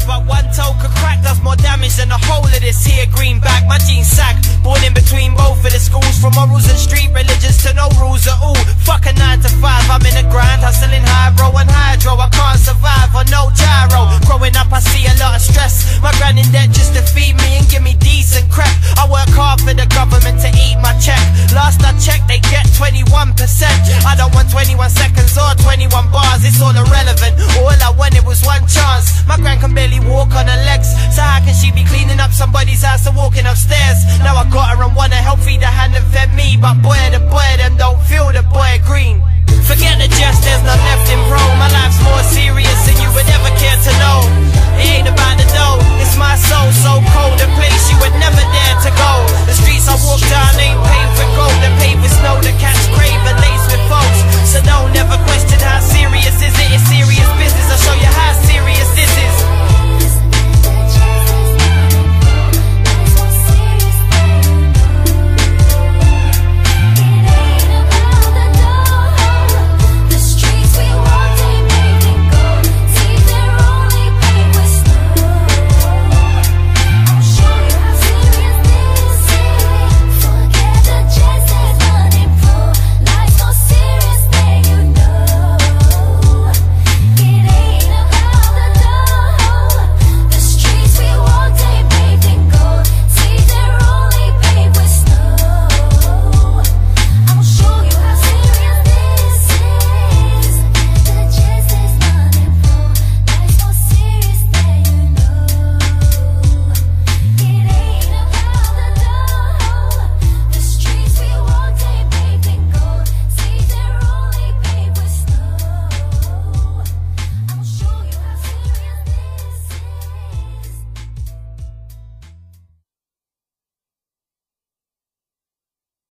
but one toke of crack does more damage than the whole of this here greenback. My jeans sag, born in between both of the schools, from morals and street religions to no rules at all. Fuck a 9 to 5, I'm in the grind, hustling hydro and hydro. I can't survive on no gyro. Growing up I see a lot of stress, my gran in debt just to feed me and give me decent crap. I work hard for the government to eat my check. Last I checked they get 21%. I don't want 21 seconds or 21 bars, it's all irrelevant. All I wanted was one chance. My gran can barely walk on her legs, so how can she be cleaning up somebody's house and walking upstairs? Now I got her and wanna help feed the hand that fed me, but boy the boy them don't feel the boy green.